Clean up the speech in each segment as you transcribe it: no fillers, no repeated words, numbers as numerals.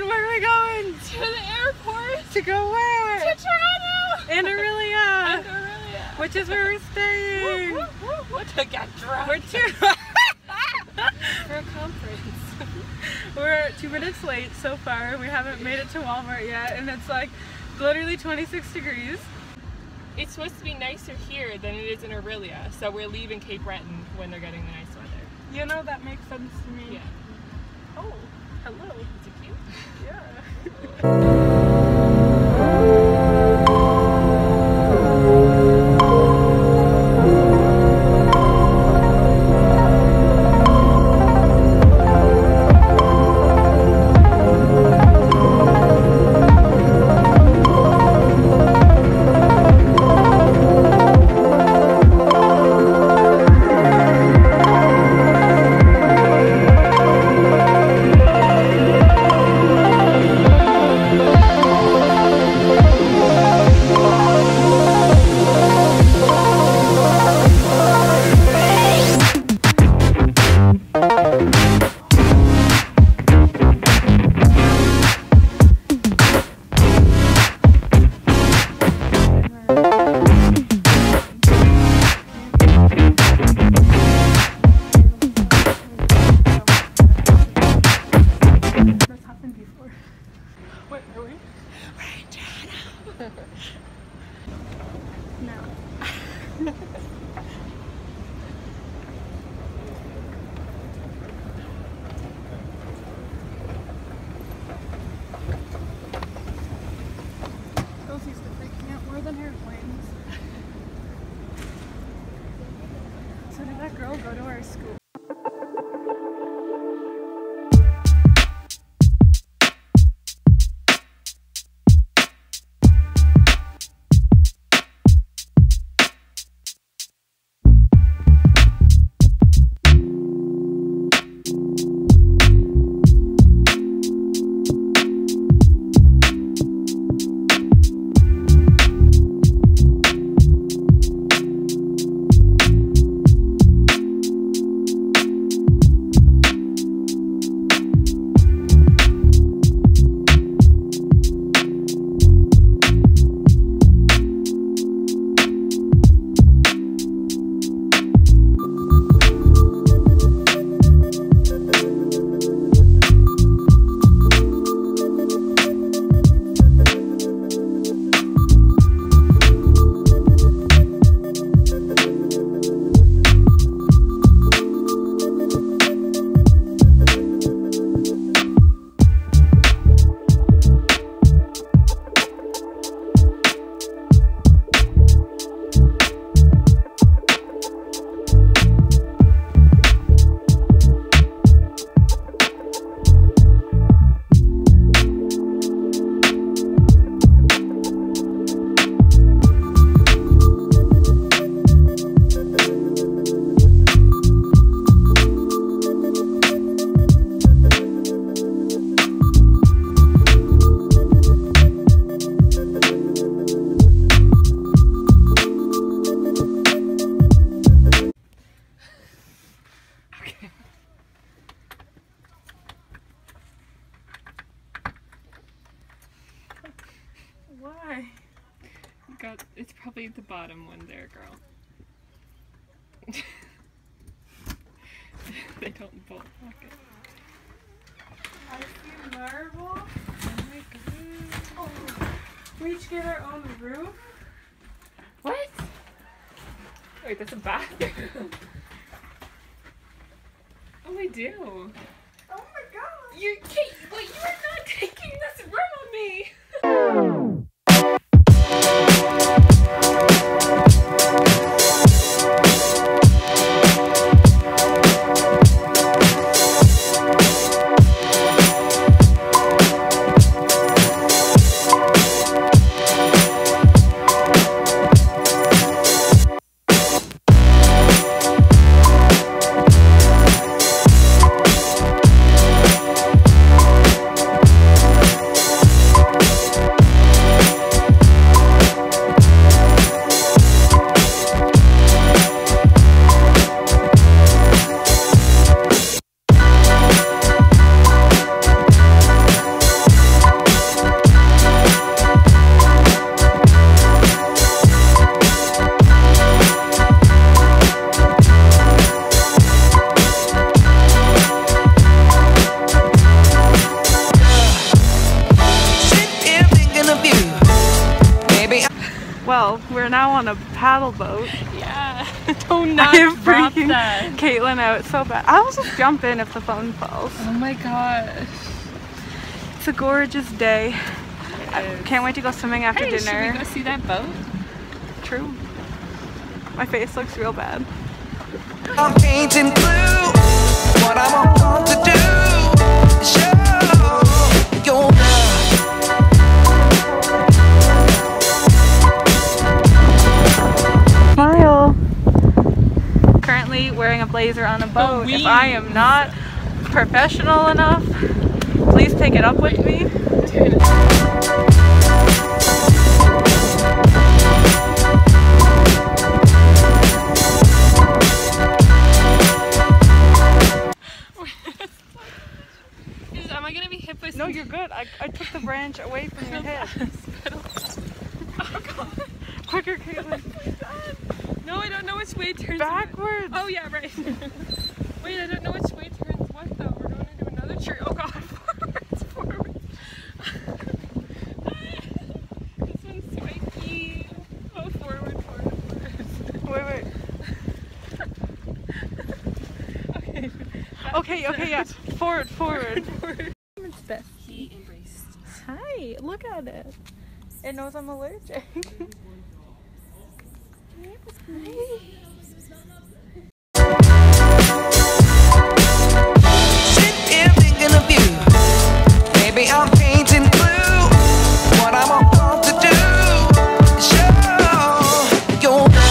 where are we going? To the airport. To go where? To Toronto. In Orillia. And Orillia. Which is where we're staying. To get drunk. We're For a conference. We're 2 minutes late so far. We haven't made it to Walmart yet, and it's like literally 26 degrees. It's supposed to be nicer here than it is in Orillia, so we're leaving Cape Breton when they're getting the nice weather. You know, that makes sense to me. Yeah. Oh, hello. Is it cute? Yeah. No. Those used to freak me out more than airplanes. So did that girl go to our school? Why? It's probably the bottom one there, girl. They don't bolt pocket. I see marble. Oh my god. Oh. We each get our own room? What? Wait, that's a bathroom. Oh, we do. Oh my god. You are not taking this room on me. well, we're now on a paddle boat. Yeah. Do not I am drop freaking that. Caitlin out so bad. I'll just jump in if the phone falls. Oh my gosh. It's a gorgeous day. I can't wait to go swimming after dinner. Should we go see that boat? True. My face looks real bad. I'm painting blue. What I'm about to do. Show your love. Smile. Currently wearing a blazer on a boat. If I am not professional enough, please take it up with me. Am I gonna be hit by? No, you're good. I took the branch away from your head. Oh god. Quicker, Caitlin. Oh my god. No, I don't know which way turns. Backwards. Oh yeah, right. Wait, I don't know which way turns what though. We're going into another tree. Oh god, forwards, forwards. This one's spiky. Oh, forward, forward, forward. Wait. Okay, yeah. Forward. Forward. It's best. He embraced. Hi, look at it. It knows I'm allergic. Sit here thinking of you. Baby, I'm painting blue. What I'm about to do. Show your love.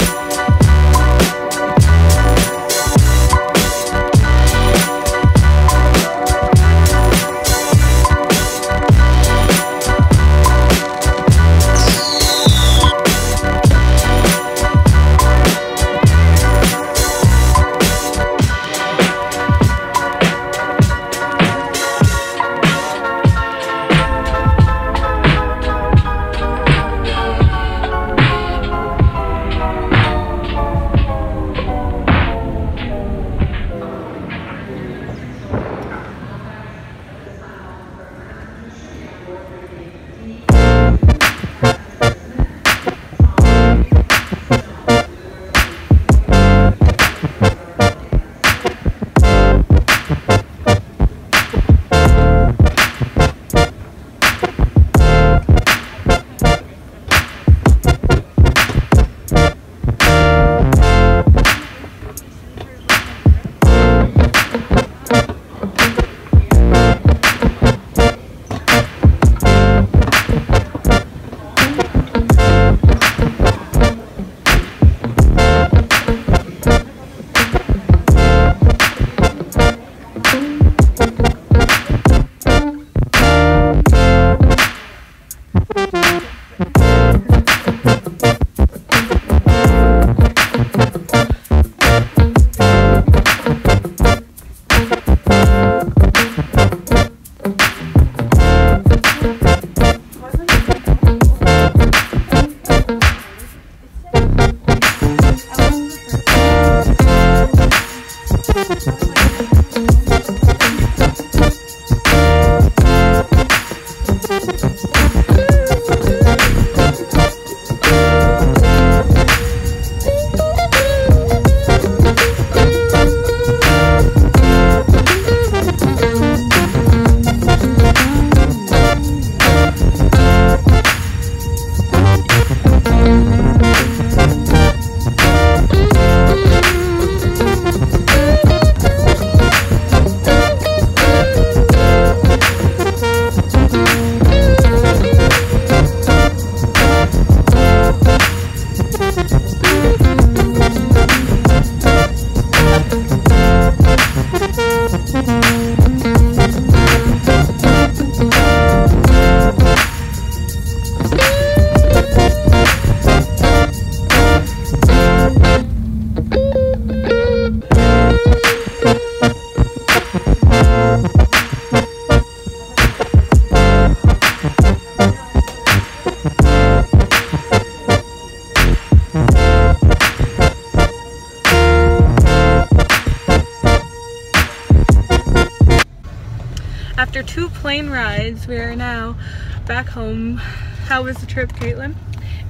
After 2 plane rides, we are now back home. How was the trip, Caitlin?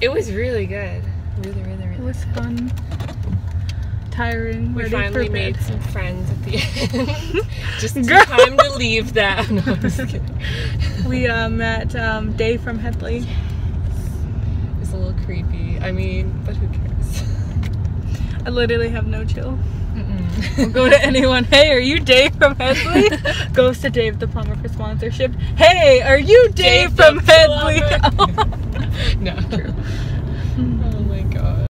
It was really good. Really. It was fun. Tiring. We ready finally for made bed. some friends at the end. Just Girl. time to leave them. No, I'm just kidding. We met Dave from Headley. It's a little creepy. I mean, but who cares? I literally have no chill. We'll go to anyone. Hey, are you Dave from Headley? Goes to Dave the plumber for sponsorship. Hey, are you Dave from the Headley? No. True. Oh my god.